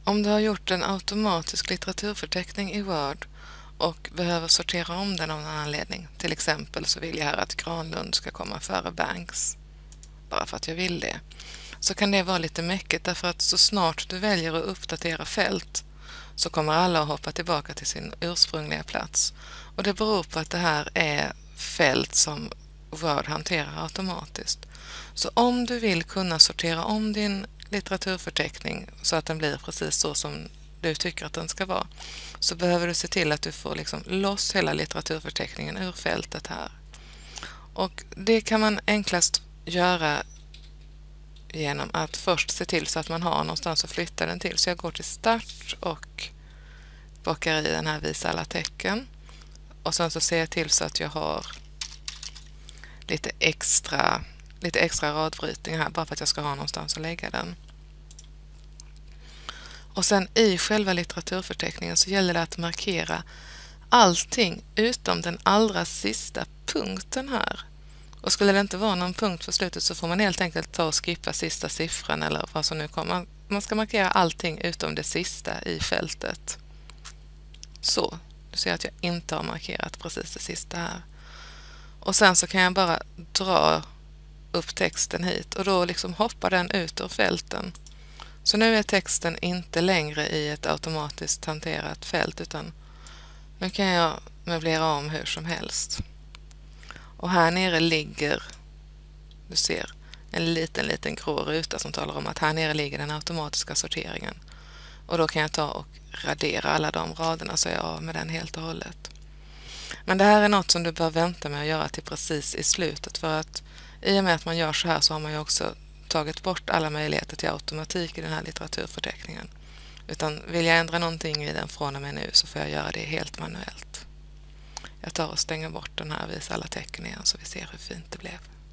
Om du har gjort en automatisk litteraturförteckning i Word och behöver sortera om den av någon anledning, till exempel så vill jag här att Granlund ska komma före Banks, bara för att jag vill det, så kan det vara lite mäckigt därför att så snart du väljer att uppdatera fält så kommer alla att hoppa tillbaka till sin ursprungliga plats. Och det beror på att det här är fält som Word hanterar automatiskt. Så om du vill kunna sortera om din litteraturförteckning så att den blir precis så som du tycker att den ska vara, så behöver du se till att du får loss hela litteraturförteckningen ur fältet här. Och det kan man enklast göra genom att först se till så att man har någonstans att flytta den till. Så jag går till start och bockar i den här visa alla tecken. Och sen så ser jag till så att jag har lite extra radbrytning här bara för att jag ska ha någonstans att lägga den. Och sen i själva litteraturförteckningen så gäller det att markera allting utom den allra sista punkten här. Och skulle det inte vara någon punkt på slutet så får man helt enkelt ta och skippa sista siffran eller vad som nu kommer. Man ska markera allting utom det sista i fältet. Så, du ser att jag inte har markerat precis det sista här. Och sen så kan jag bara dra upp texten hit och då hoppar den ut ur fälten. Så nu är texten inte längre i ett automatiskt hanterat fält utan nu kan jag möblera om hur som helst. Och här nere ligger, du ser, en liten grå ruta som talar om att här nere ligger den automatiska sorteringen. Och då kan jag ta och radera alla de raderna så jag är av med den helt och hållet. Men det här är något som du bör vänta med att göra till precis i slutet, för att i och med att man gör så här så har man ju också tagit bort alla möjligheter till automatik i den här litteraturförteckningen. Utan vill jag ändra någonting i den från och med nu så får jag göra det helt manuellt. Jag tar och stänger bort den här visa alla tecken igen så vi ser hur fint det blev.